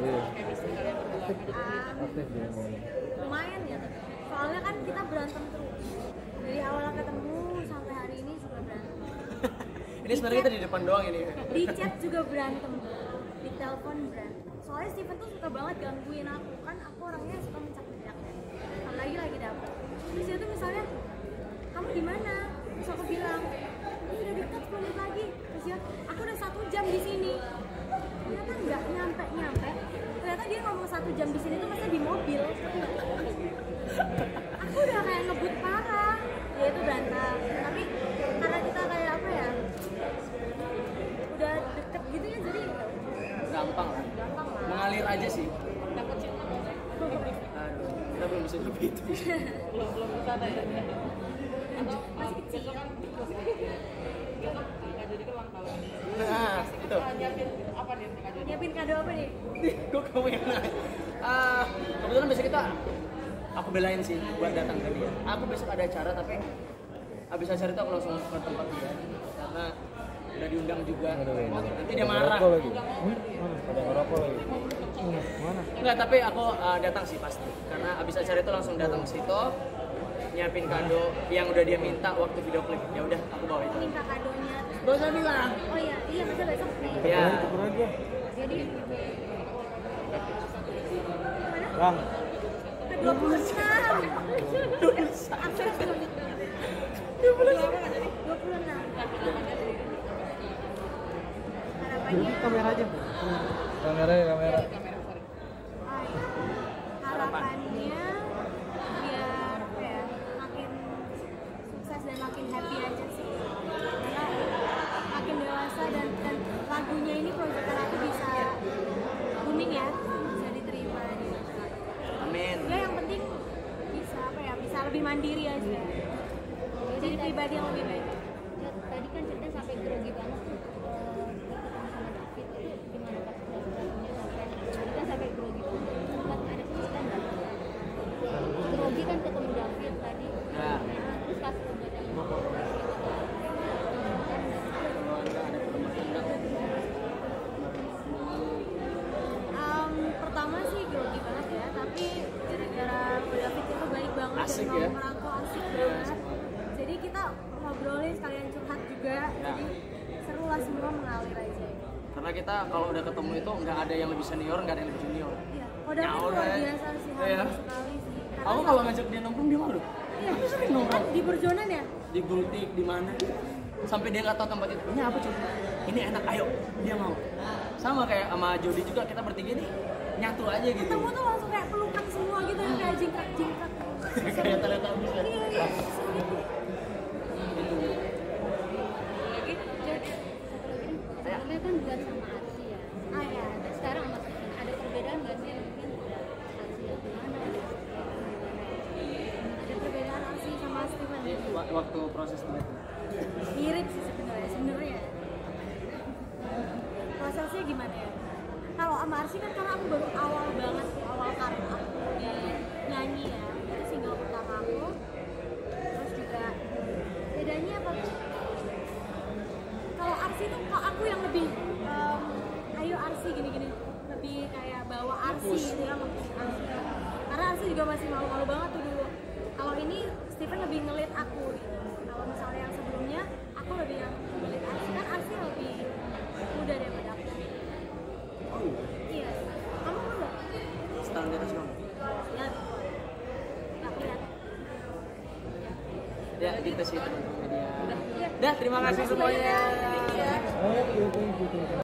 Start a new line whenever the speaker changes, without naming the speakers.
chemistry kalian berdua gitu.
Aktif dia.
Lumayan ya, soalnya kan kita berantem terus dari awal ketemu sampai hari ini juga berantem.
Ini sebenarnya kita di depan doang ini.
Di chat juga berantem, di telepon berantem. Soalnya Steven tuh suka banget gangguin aku, kan aku orangnya suka mencak-mencak ya. Lagi dapet. Terus dia tuh misalnya, kamu di mana? Terus aku bilang, ini udah dekat 10 menit lagi. Terus dia, aku udah 1 jam di sini. Ternyata nggak nyampe. Ternyata dia ngomong 1 jam di sini tuh masih di mobil. Aku udah kayak ngebut parah. Ya itu berantem. Tapi karena kita kayak apa ya? Udah deket gitu ya, jadi
Gampang lah.
gampang lah.
Mengalir aja sih.
Dapat cinta nggak?
Aduh, kita belum bisa lebih itu.
Belum ke sana ya. Atau
Masih kecil.
besok kan besok Kak Jody kan ulang tahun.
Nah, itu.
Nyiapin apa nih Kak Jody?
Nyiapin kado apa nih?
Kok kamu yang nanya? Kebetulan besok aku belain sih buat datang ke dia. Aku besok ada acara tapi habis acara itu aku langsung ke tempat dia karena udah diundang juga. Nanti dia marah.
Rokok lagi. Ada ngerokok lagi. Mana?
Enggak, tapi aku datang sih pasti. Karena habis acara itu langsung datang ke situ, nyiapin kado yang udah dia minta waktu video klip. Ya udah, aku bawa itu.
Minta kadonya.
Gak usah bilang.
Oh iya masa besok nih.
Ya.
Tuker aja.
Jadi
Bang.
ke 26. Akses 26. Harapannya
Kamera aja. Kamera.
Kamera sorry.
harapannya biar apa ya, makin sukses dan makin happy aja sih. Karena makin dewasa dan lagunya ini proyekan aku bisa booming ya, bisa diterima di masyarakat.
Amin.
Ya yang penting bisa apa ya, bisa lebih mandiri aja. Jadi pribadi yang lebih baik.
Ya, tadi kan ceritanya sampai grogi banget tuh sama David itu gimana pas lagunya sampai tadi kan sampai grogi banget sempat ada tulisan nggak grogi kan ketemu David tadi
Ya.
terus pas udah
Pertama sih grogi banget ya, tapi gara-gara David itu baik banget
Asik
dan
ya.
mau merangkul asik banget. Jadi kita ngobrolin sekalian curhat juga, jadi seru lah, semua mengalir aja.
Karena kita kalau udah ketemu itu nggak ada yang lebih senior, nggak ada yang lebih junior.
Iya, oh David
Nyaur
luar
ya.
biasa sih,
Iya.
humble sekali sih. Karena
Aku kalau ngajak dia nongkrong dia malu.
iya,
Aku sering
kan
nongkrong
di Burjonan ya?
di Gultik di mana. Sampai dia nggak tahu tempat itu. Ini apa cuy? Ini enak, ayo. Dia mau. Sama kayak sama Jody juga, kita bertiga nih nyatu aja gitu.
Ketemu tuh langsung kayak pelukan semua gitu, kayak jingkrak-jingkrak.
Kayak Teletubbies kan.
Iya, seru gitu.
Lagi
sebelumnya kan buat sama Arsi ya
Ah ya,
nah, sekarang sama Steven ada perbedaan nggak sih mungkin Arsi yang gimana
ada perbedaan Arsi sama Steven.
Waktu proses duet.
Mirip sih sebenarnya. Prosesnya gimana ya? Kalau sama Arsi kan karena aku baru awal banget, awal karir aku di nyanyi ya. Itu single pertama aku. Terus juga bedanya apa? Kalau Arsi tuh kok aku yang lebih ayo Arsi gini-gini, lebih kayak bawa Arsi gitu ya, nge-push Arsi. Karena Arsi juga masih malu-malu banget tuh dulu. Kalau ini Steven lebih ngelit aku gitu. Kalau misalnya yang sebelumnya aku lebih yang ngelit Arsi, kan Arsi lebih muda daripada aku. Iya. Kamu muda?
Setahun di atas dong.
Ya. Nggak kelihatan.
Ya gitu sih teman-teman media.
Iya.
Dah, terima kasih semuanya.
Iya.
Oh, thank you.